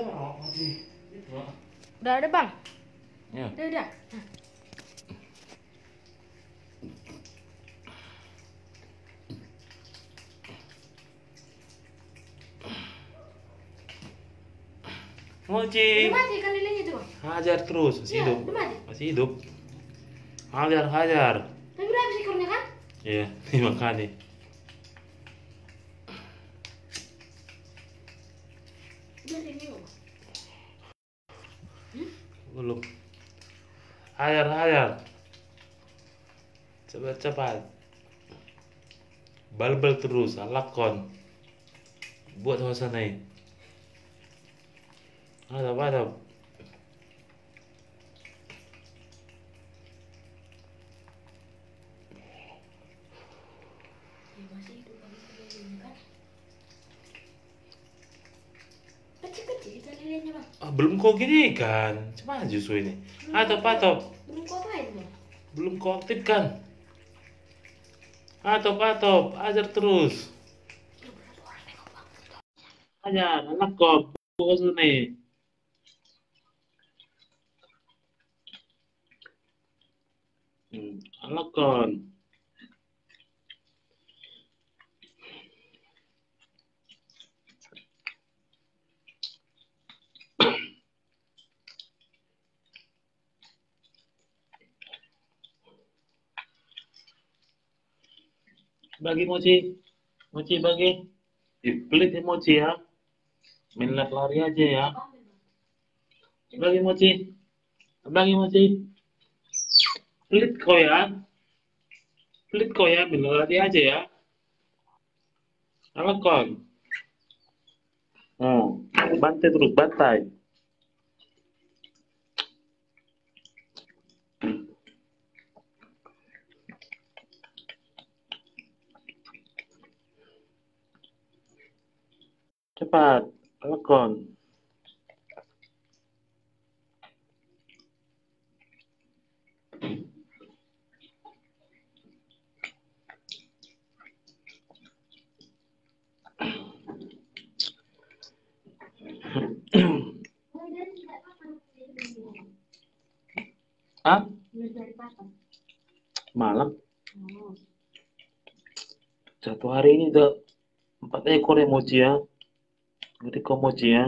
Udah ada bang? Ya. Udah. Mochi. Udah mati kan lilenya tuh bang? Hajar terus, masih Iya, hidup. udah mati. Masih hidup. Hajar. Tapi udah habis ekornya kan? Iya, dimakan nih. Udah lilenya bang. Belum. Hajar. Cepat. Balbal terus, lakon. Buat suasana ini. Hadap. Ya, masih hidup habis lilenya kan? Kecil kita lilenya bang. Belum kau gini kan? Cuma justru ini. Hadap. Belum kau apain bang? Belum kau aktifkan. Hadap. Hajar terus. Hajar, lakon. Buat suasana ini. Lakon. Bagi Mochi bagi. Pelit ya Mochi ya. Main lari aja ya. Bagi Mochi. Pelit kau ya. Main lari aja ya. Lakon. Bantai. Cepat, lakon. Ah, malam. Satu hari ini udah 4 ekor ya Mochi ya. Ngerti kau Mochi ya.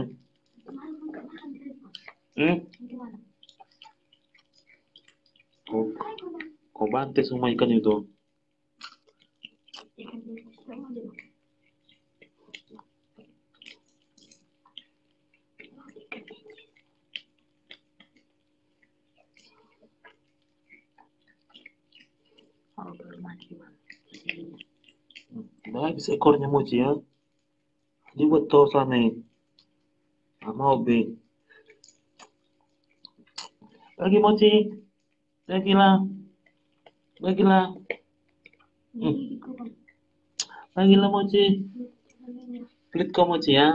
Kau bantai semua ikan itu. Udah habis ekornya Mochi ya. Dia buat tahu sana ini. Mau be. Lagi Mochi. Bagilah. Bagilah Mochi. Pelit kau Mochi ya.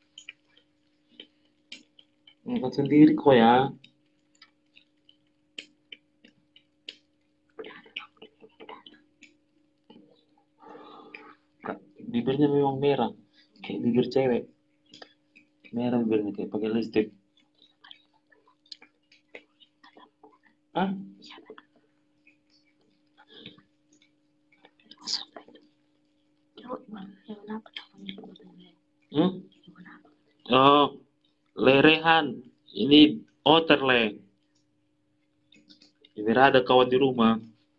Makan sendiri kau ya. Bibirnya memang merah. Kayak bibir cewek. Merah bibirnya kayak pakai lipstick. Hah? Oh, lerehan. Ini otter. Ini ada kawan di rumah.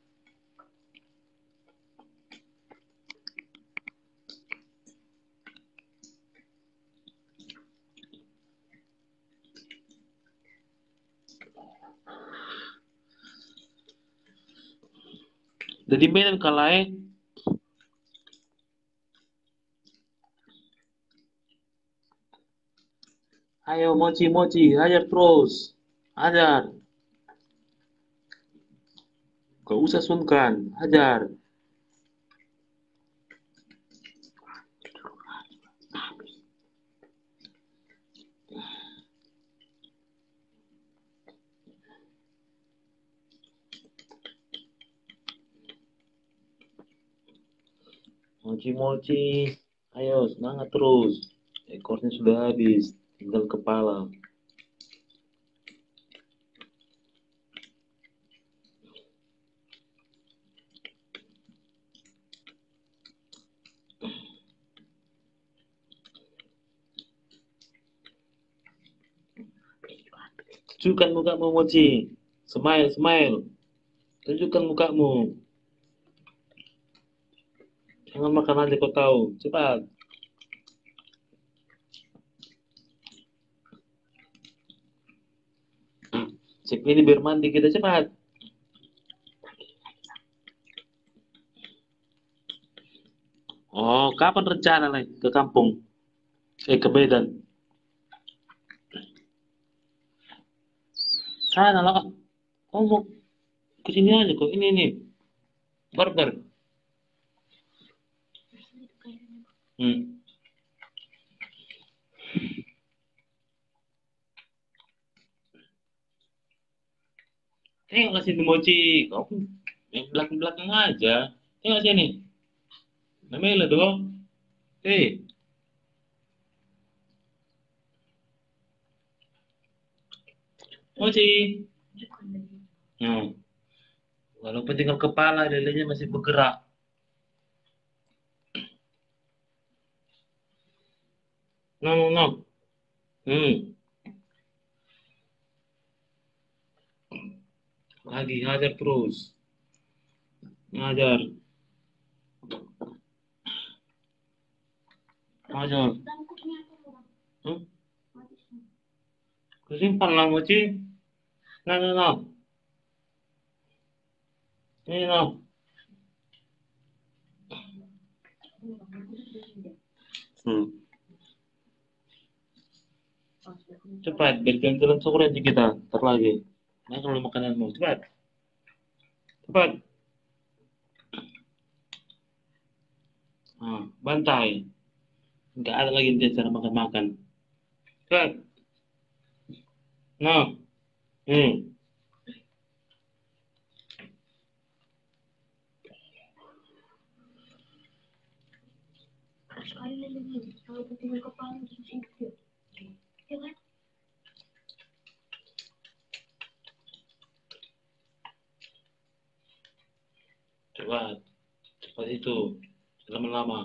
Jadi mainan kalai. Ayo Mochi, hajar terus. Hajar. Gak usah sungkan, hajar. Mochi, ayo semangat terus. Ekornya sudah habis. tinggal kepala. Tunjukkan mukamu, Mochi. Smile, smile. Tunjukkan mukamu. Jangan makan aja kau tahu. Cepat. Cek ini biar mandi kita cepat. Oh, kapan rencana nih ke kampung? Ke Medan. Sana lah. Kau mau ke sini aja kok. Ini nih. Barbar. Hmm. Tengok sini Mochi. Kau belakang-belakang aja. Tengok sini. Namanya dong. Mochi. Hmm. Walaupun tinggal kepala, lelenya masih bergerak. No, no, no. Lagi ngajar terus. Ngajar. Ngajar. Hmm? Kesimpan lah, Mochi. No, no, no. Ini no. Cepat, berikan jalan syukur aja kita. Ntar lagi. Nah, kalau makananmu. Cepat. Cepat. Nah, bantai. Nggak ada lagi dia cara makan-makan. Cepat. Nah. Sekali lelenya. Kalau tinggal kepala terus hidup ya. Ya kan? Cepat. Cepat itu. Lama-lama.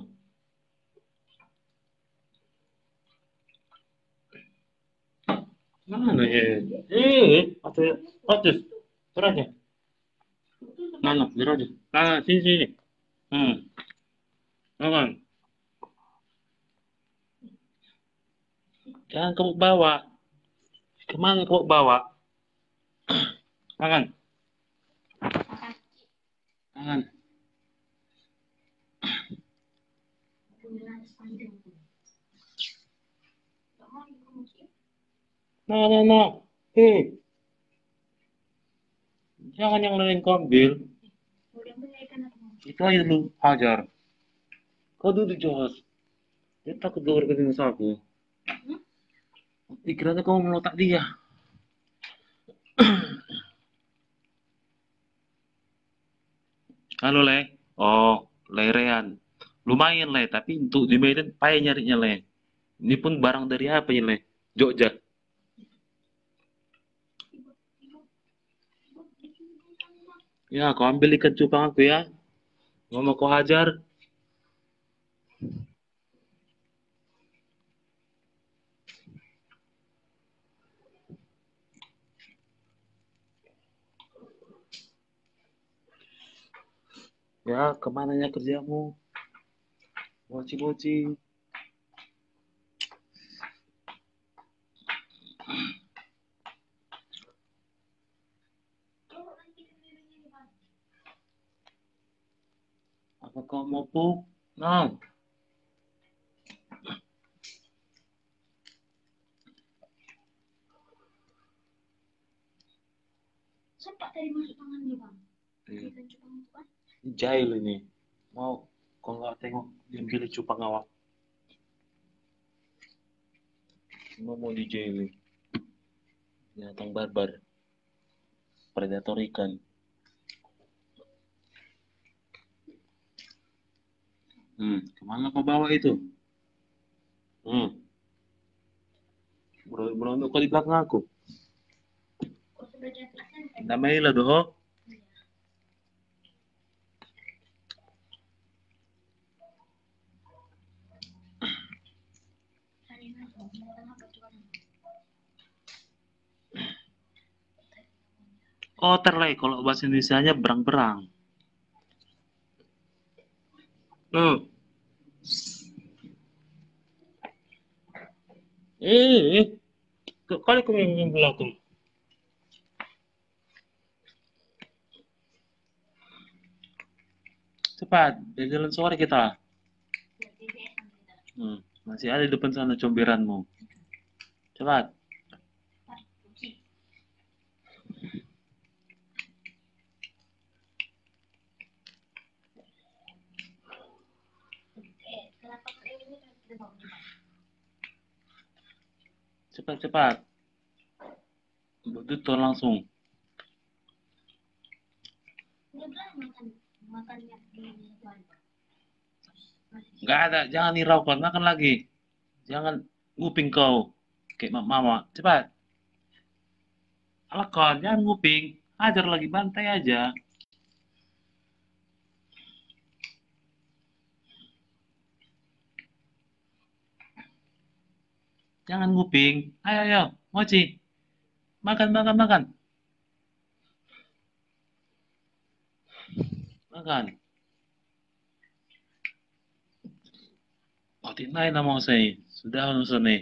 Mana ya? Atus. Beratnya. Mana? Biar aja. Sini, sini. Makan. Jangan kamu bawa. Kemana kamu bawa? Makan. Makan. No. Jangan yang lain kau ambil. Itu aja lu hajar. Kau duduk jos. Dia takut keluar ke aku. Pikirannya kamu melotak dia. Halo Le. Oh, Lerean. Lumayan Le, tapi untuk di Medan payah nyarinya Le. Ini pun barang dari apa ya Le? Jogja. Ya, kau ambil ikan cupang aku ya. Nggak mau kau hajar. Ya, kemananya kerjamu? Boci-boci. Apa kau mau pup? Nah. Sempat tadi masuk tangannya bang. Iya. Ikan cupang itu kan. Jahil ini. Mau kalau nggak tengok diambil cupang awak. Mau dijailin. Binatang barbar. Predator ikan. Kemana kau bawa itu? Berondong kau di belakang aku. Kok sudah jatuh kan? Namanya lah doh. Hari ini aku mau apa tuh kan? Oh terlay kalau bahasa Indonesianya berang-berang. Hmm. Kali kau yang belakang. Cepat, dari jalan sore kita. Masih ada di depan sana comberanmu. Cepat. Kenapa kau ini kan tidak mau dimakan? Cepat, cepat. Betul langsung. Udah berapa makannya di tuan? Nggak ada, jangan hiraukan, makan lagi. Jangan nguping kau. Kayak mama. Cepat. Lakon, jangan nguping. Ajar lagi, bantai aja. Jangan nguping. Ayo, ayo. Mochi. Makan, makan, makan. Makan. Oh, tinay na mo say. Sudah ano sa ni.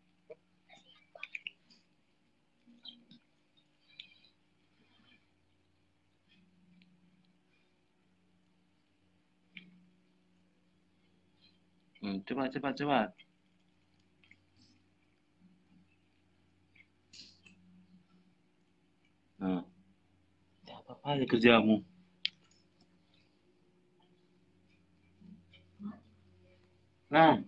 Cepat, cepat, cepat. Nah, apa aja kerjamu. Nah,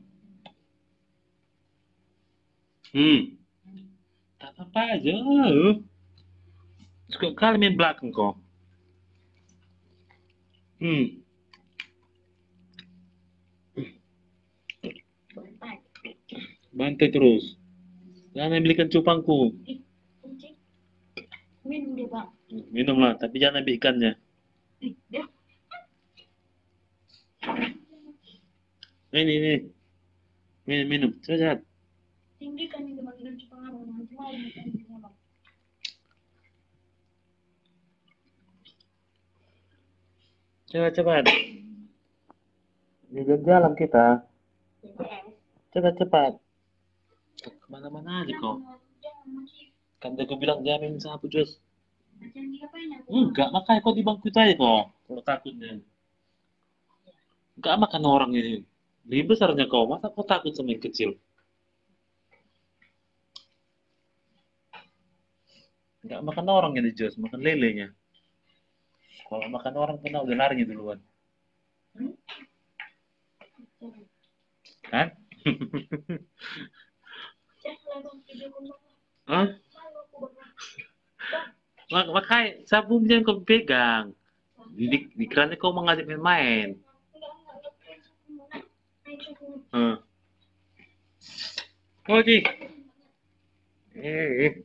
tak apa aja. Suka kali main belakang kok. Hmm, bantai terus. Jangan ambilkan cupangku. Minum dia bang. Minumlah, tapi jangan ambil ikannya. Dia Ini. Minum, minum. Cepat. tinggi kan ini bagian pengaruh nanti malam makan di malam. Cepat, cepat. Di jalan kita. Cepat, cepat. Kemana-mana aja kok. Kan aku bilang jamin sapu Jos. Jangan diapain aku? Enggak, makanya kok di bangku itu aja kok. Kalau takutnya. Enggak makan orang ini. Lebih besarnya kau, masa kau takut sama yang kecil? Enggak makan orang ini Jos, makan lelenya. Kalau makan orang kena udah larinya duluan. Kan? Jangan bang video kau. Hah? Makanya sapu jangan kau pegang. Di kerannya kau mengajak main-main. Oh, Ji. Eh.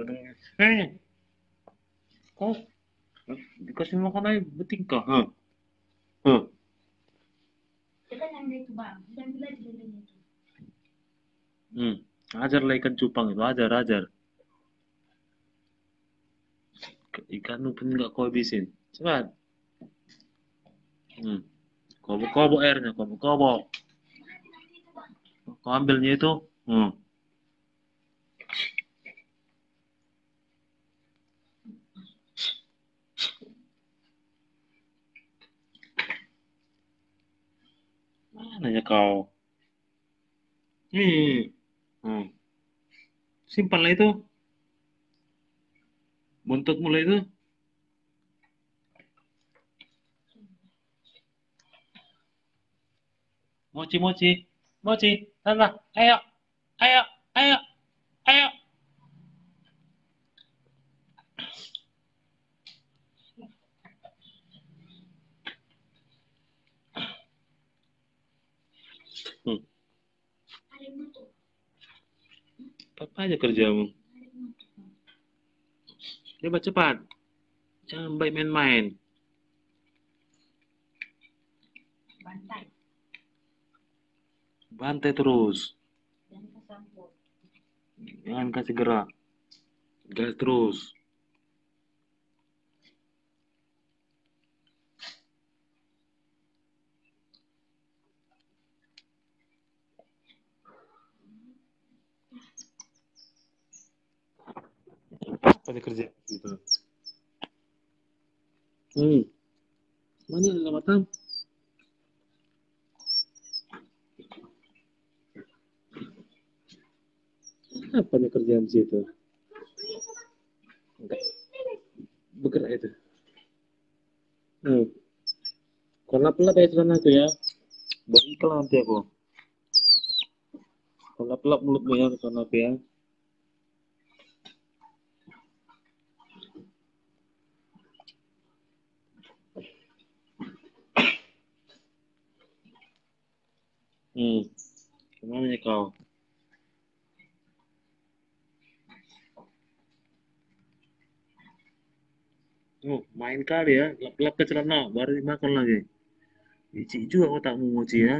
Kau dikasih makan aja beting kah? Kita yang itu bang, jangan bilang lilin itu. Ajarlah ikan cupang itu, ajar. Ikan pun nggak kau habisin. Cepat. Kobok airnya, kobok. Kau ambilnya itu. Mana ya kau? Hmm. Simpanlah itu. Buntut mulai itu. Mochi, sana, ayo, ayo, ayo, ayo. Apa aja kerjamu. Coba cepat. Jangan baik main-main. Bantai. Bantai terus. Dan kesampur. Jangan kasih gerak. Gas terus. Apa dia kerja? Gitu. Mana yang lama tam? Apa nih kerjaan di situ? Enggak. Bergerak itu. Kalau pelap ya celana aku ya. Bawa iklan nanti aku. Kalau pelap mulutmu ya celana aku ya. Kemana nih kau? Main kali ya. Lap-lap ke celana, baru dimakan lagi. Licik juga otakmu Mochi ya.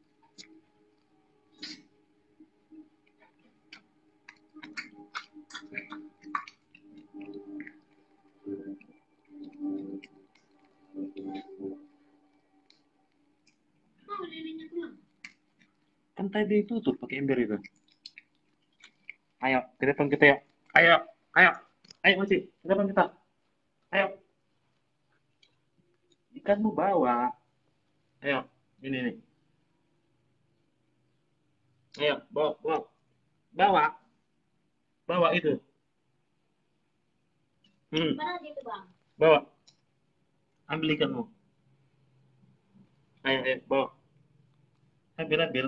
Oh, neneknya pulang. Kan tadi ditutup pakai ember itu. Ayo, ke depan kita yuk. Ayo, ayo. Ayo Mochi, ke depan kita. Ayo. Ikanmu bawa. Ayo, ini nih. Ayo, bawa, bawa. Bawa, bawa itu. Mana dia tuh, Bang? Bawa. Ambil ikanmu. Ayo, ayo, bawa. Ambil, ambil.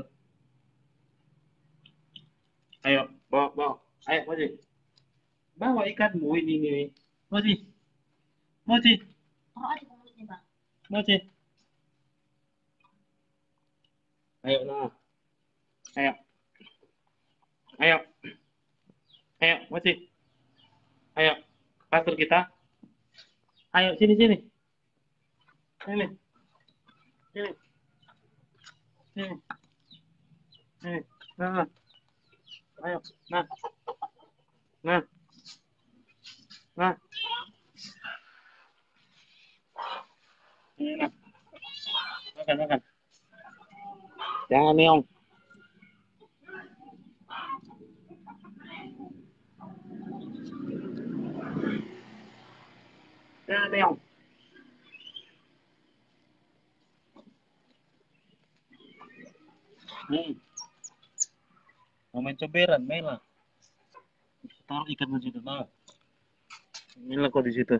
Ayo, bawa, bawa. Ayo, Mochi. Bawa ikanmu ini nih. Mochi, Mochi, Oh, ada mulutnya, Bang. Mochi. Ayo, nah. Ayo, ayo, ayo, Mochi. Ayo, pasar kita. Ayo, sini, sini. Sini, sini, sini, sini. Nah, nah. Ayo, nah, nah, nah. Ini, nah. Makan, makan. Jangan, Neong. Jangan, Neong. Mau main coberan, main lah. Taruh ikan di situ, nah. Inilah kau di situ.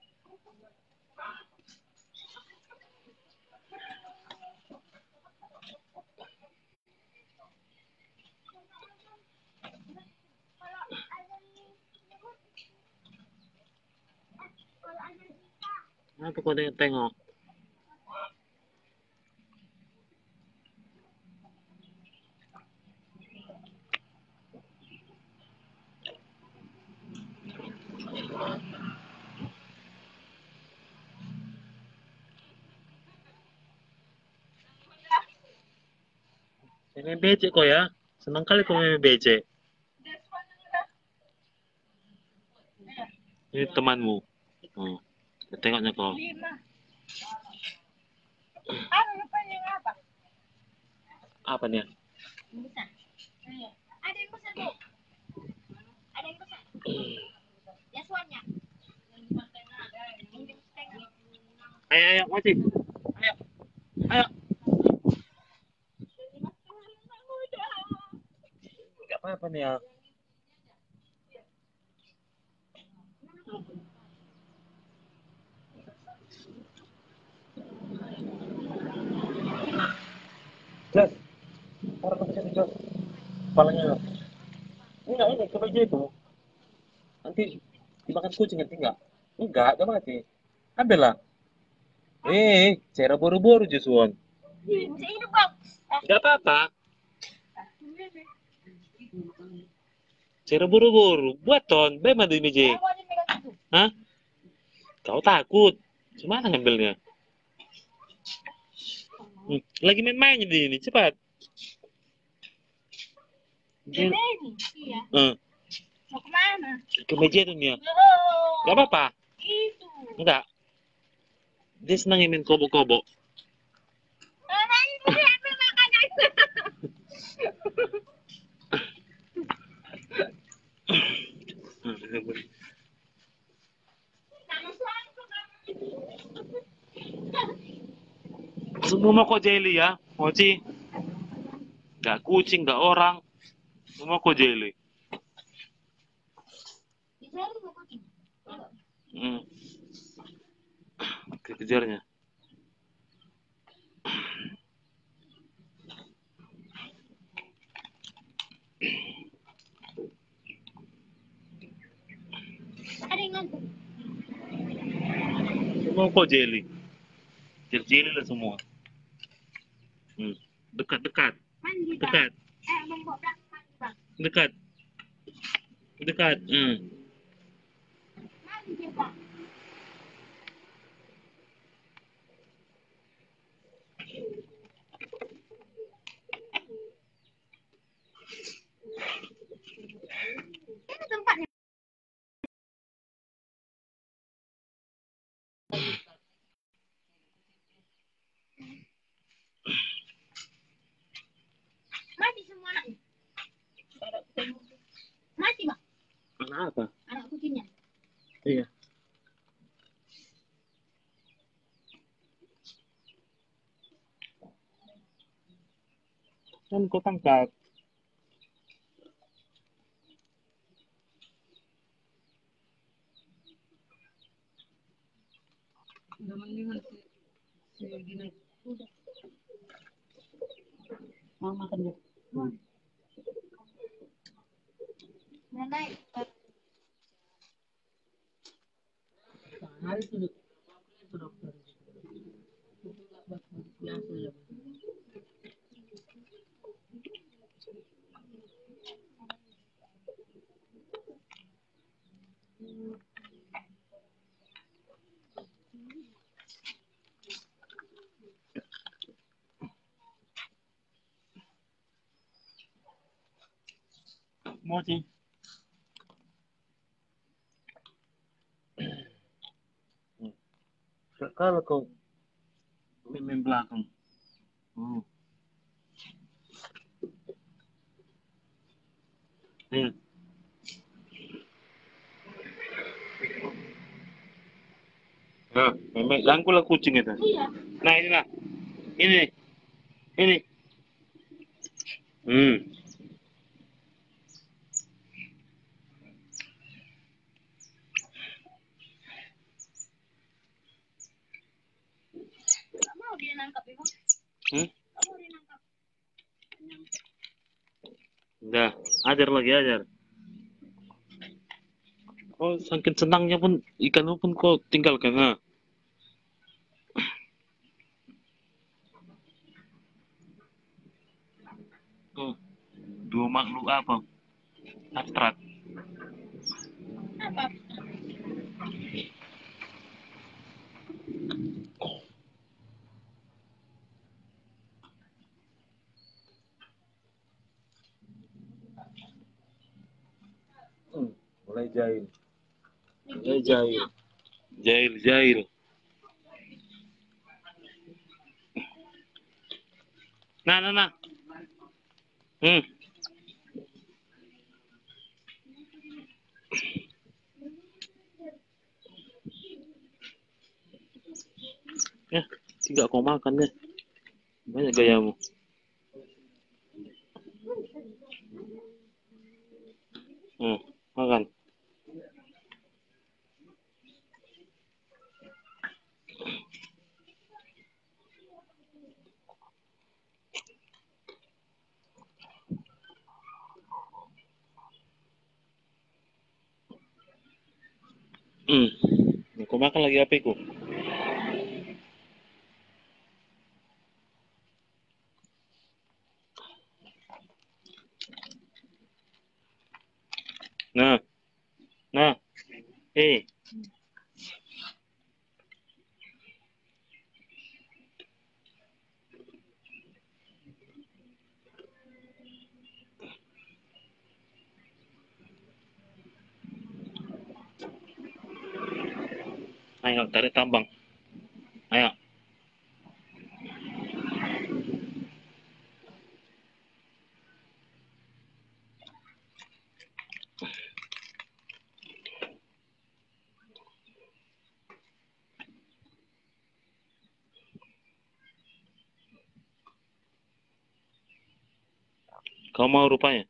Apa kau tengok? Ini becek kok ya. Senang kali kau main becek. Ini temanmu. Tengoknya kau. Apa nih? Besar. Ada yang besar, Bu. Ada yang besar. Ya, suanya. Ayo, ayo, Mochi. Ayo, ayo. Gak apa-apa nih ya. Jos, taruh ke situ, Jos. Kepalanya. Enggak, ini ke meja itu. Nanti dimakan kucing, nanti enggak? Enggak, gak mati. Ambil lah. Cara buru-buru, Josuan. Bisa hidup, Bang. Gak apa-apa. Cara buru-buru. Buat ton. Bagaimana di meja? Kamu aja megang itu. Hah? Kau takut. Gimana ngambilnya? Lagi main-main di ini. Cepat. Ini. Iya. Eh, Mau kemana? ke meja itu nih ya. Oh, Gak apa-apa. itu. Enggak. Dia senang main kobo-kobo. Kan dia ambil makanan. Sama suamiku Semua mau kok jelly ya, Mochi. Gak kucing, gak orang. Semua kok jelly. Bisa lu mau kucing. Hmm. Kejarnya. Ada yang ngantuk. Semua kok jelly. Jelly lah semua. Dekat-dekat. Mandi, Bang. Dekat. Bang Boblak, mandi, Bang. Dekat. Dekat. Mandi, Bang. Ini tempatnya. Mati semua anaknya. Mati, Bang. Anak apa? Anak kucingnya. Iya. Kan kau tangkap. Udah mendingan si Gina. Udah. Mau makan ya? Nenek. Hari sudah ke dokter. Biasa ya. Mochi. Kalau kau main belakang. Iya. Nah, memang rangkul lah kucing itu. Iya. Nah, inilah. Ini. Ini. Gak mau dia nangkap ibu. Gak mau dia nangkap. Udah, ajar lagi ajar. Oh, saking senangnya pun ikan pun kau tinggalkan. Nah. Dua makhluk apa? Abstrak. Apa? Mulai jahil. Mulai jahil. Jahil, jahil. Nah, nah, nah. Ya, tidak kau makan deh. Banyak gayamu. Makan. Kau makan lagi apa itu? Eh, ayo tarik tambang. Ayo. Kau mau rupanya?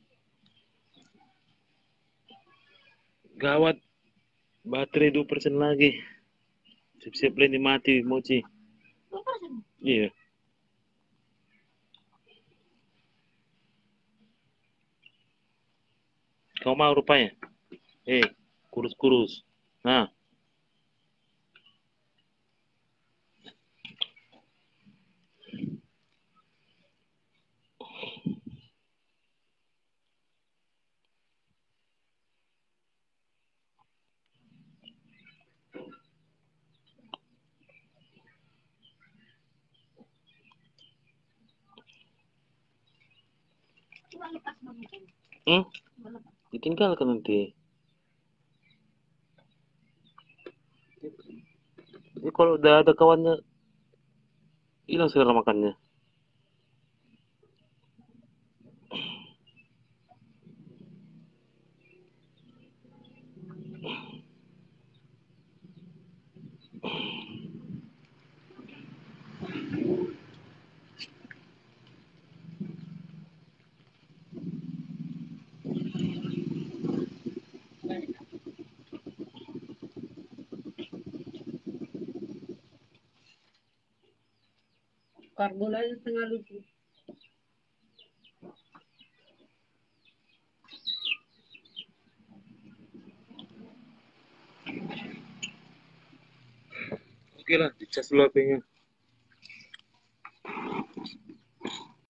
Gawat, baterai 2% lagi. Siap-siap ini mati, Mochi. 2%. Iya. Kau mau rupanya? Kurus-kurus. Nah, Coba lepas mungkin. ditinggalkan nanti. Jadi kalau udah ada kawannya, hilang segala makannya. Karbon aja setengah liter. Oke lah, dicas dulu HP-nya.